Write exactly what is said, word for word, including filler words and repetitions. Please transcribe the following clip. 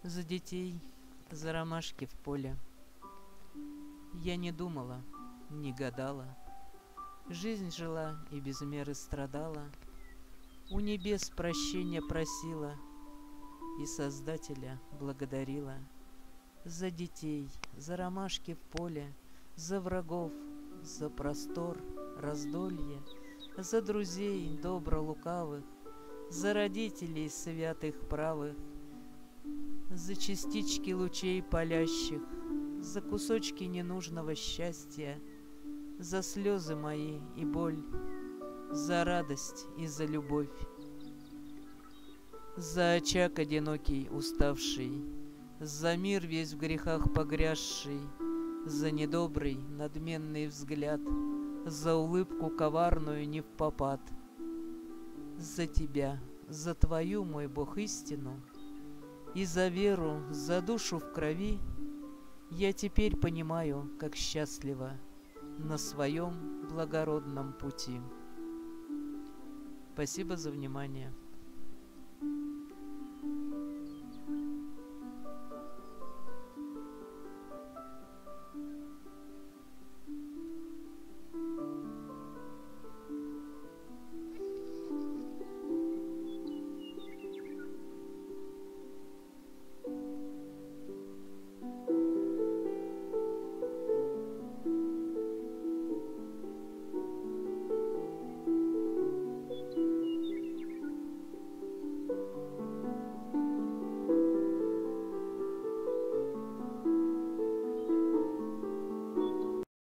За детей, за ромашки в поле. Я не думала, не гадала, жизнь жила и без меры страдала, у небес прощения просила и Создателя благодарила. За детей, за ромашки в поле, за врагов, за простор, раздолье, за друзей добро лукавых, за родителей святых правых, за частички лучей палящих, за кусочки ненужного счастья, за слезы мои и боль, за радость и за любовь, за очаг одинокий уставший, за мир весь в грехах погрязший, за недобрый надменный взгляд, за улыбку коварную невпопад, за тебя, за твою, мой Бог, истину, и за веру, за душу в крови. Я теперь понимаю, как счастлива на своем благородном пути. Спасибо за внимание.